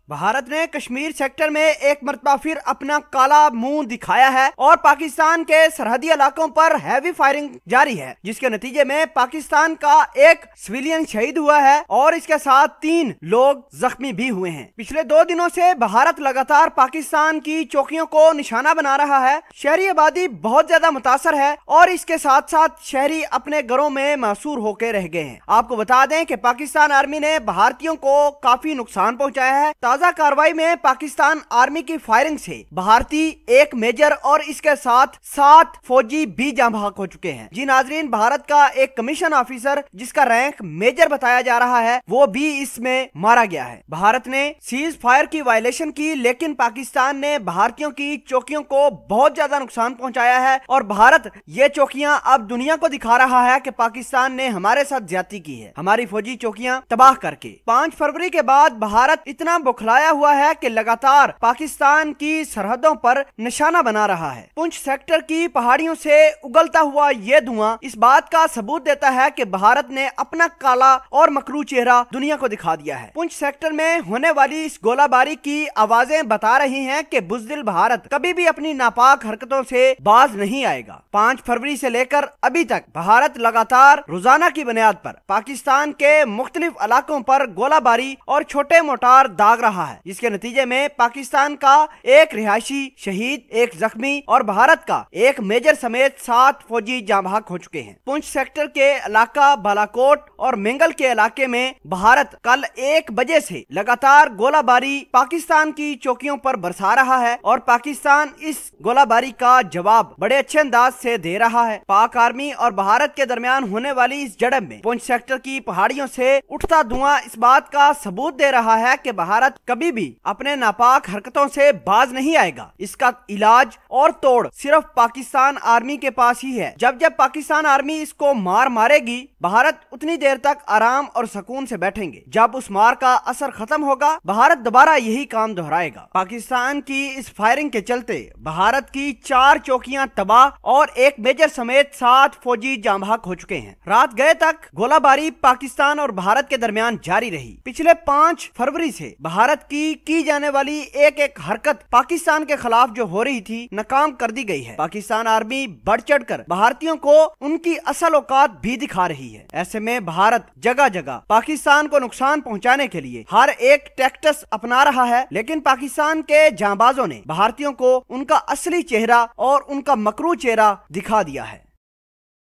भारत ने कश्मीर सेक्टर में एक मरतबा फिर अपना काला मुंह दिखाया है और पाकिस्तान के सरहदी इलाकों पर हैवी फायरिंग जारी है, जिसके नतीजे में पाकिस्तान का एक सिविलियन शहीद हुआ है और इसके साथ 3 लोग जख्मी भी हुए हैं। पिछले 2 दिनों से भारत लगातार पाकिस्तान की चौकियों को निशाना बना रहा है। शहरी आबादी बहुत ज्यादा मुतासर है और इसके साथ साथ शहरी अपने घरों में महसूर होकर रह गए हैं। आपको बता दें कि पाकिस्तान आर्मी ने भारतीयों को काफी नुकसान पहुंचाया है। ताजा कार्रवाई में पाकिस्तान आर्मी की फायरिंग से भारतीय 1 मेजर और इसके साथ 7 फौजी भी जाँ बहक हो चुके हैं। जी नाजरीन, भारत का एक कमीशन ऑफिसर जिसका रैंक मेजर बताया जा रहा है वो भी इसमें मारा गया है। भारत ने सीज फायर की वायलेशन की, लेकिन पाकिस्तान ने भारतीयों की चौकियों को बहुत ज्यादा नुकसान पहुंचाया है और भारत ये चौकियां अब दुनिया को दिखा रहा है कि पाकिस्तान ने हमारे साथ ज्यादती की है, हमारी फौजी चौकियां तबाह करके। 5 फरवरी के बाद भारत इतना बुखलाया हुआ है कि लगातार पाकिस्तान की सरहदों पर निशाना बना रहा है। पुंछ सेक्टर की पहाड़ियों से उगलता हुआ ये धुआं इस बात का सबूत देता है कि भारत ने अपना काला और मकरू चेहरा दुनिया को दिखा दिया है। पुंछ सेक्टर में होने वाली इस गोलाबारी की आवाजें बता रही हैं कि बुज़दिल भारत कभी भी अपनी नापाक हरकतों से बाज नहीं आएगा। 5 फरवरी से लेकर अभी तक भारत लगातार रोजाना की बुनियाद पर पाकिस्तान के मुख्तलिफ इलाकों पर गोलाबारी और छोटे मोटार दाग रहा है, जिसके नतीजे में पाकिस्तान का एक रिहायशी शहीद, 1 जख्मी और भारत का 1 मेजर समेत 7 फौजी जाँ बहक हो चुके हैं। पुंछ सेक्टर के इलाका बालाकोट और मेंगल के इलाके में भारत कल 1 बजे से लगातार गोलाबारी पाकिस्तान की चौकियों पर बरसा रहा है और पाकिस्तान इस गोलाबारी का जवाब बड़े अच्छे अंदाज से दे रहा है। पाक आर्मी और भारत के दरमियान होने वाली इस झड़प में पुंछ सेक्टर की पहाड़ियों से उठता धुआं इस बात का सबूत दे रहा है कि भारत कभी भी अपने नापाक हरकतों से बाज नहीं आएगा। इसका इलाज और तोड़ सिर्फ पाकिस्तान आर्मी के पास ही है। जब जब पाकिस्तान आर्मी इसको मारेगी, भारत उतनी देर तक आराम और सुकून से बैठेंगे। जब उस मार का असर खत्म होगा, भारत दोबारा यही काम दोहराएगा। पाकिस्तान की इस फायरिंग के चलते भारत की 4 चौकियां तबाह और 1 मेजर समेत 7 फौजी जाँ बहक हो चुके हैं। रात गए तक गोलाबारी पाकिस्तान और भारत के दरमियान जारी रही। पिछले 5 फरवरी से भारत की जाने वाली एक हरकत पाकिस्तान के खिलाफ जो हो रही थी नाकाम कर दी गई है। पाकिस्तान आर्मी बढ़ चढ़कर भारतीयों को उनकी असल औकात भी दिखा रही है। ऐसे में भारत जगह जगह पाकिस्तान को नुकसान पहुंचाने के लिए हर एक टैक्टिक्स अपना रहा है, लेकिन पाकिस्तान के जांबाजों ने भारतीयों को उनका असली चेहरा और उनका मकरू चेहरा दिखा दिया है।